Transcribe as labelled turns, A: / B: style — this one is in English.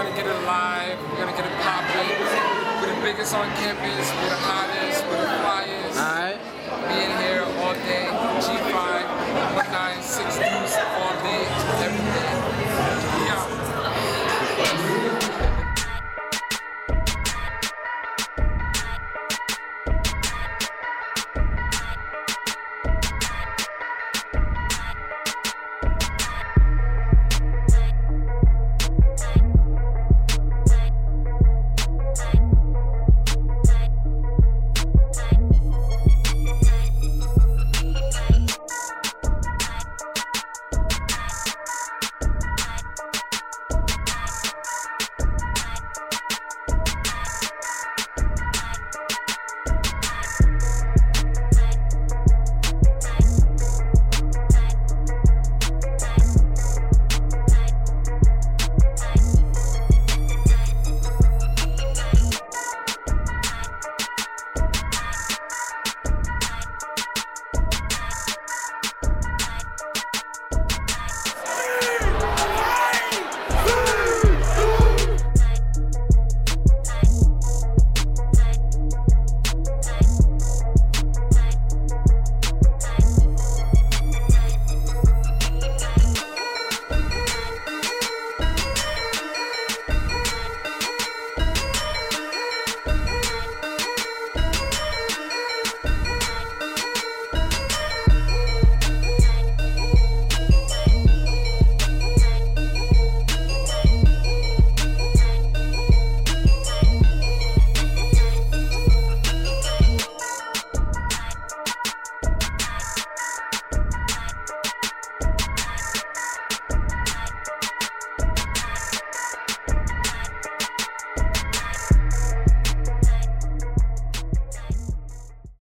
A: gonna get it live. We're gonna get it popping. We're the biggest on campus. We're the hottest. We're the flyest.
B: All right.
A: Being here all day. G5 1962.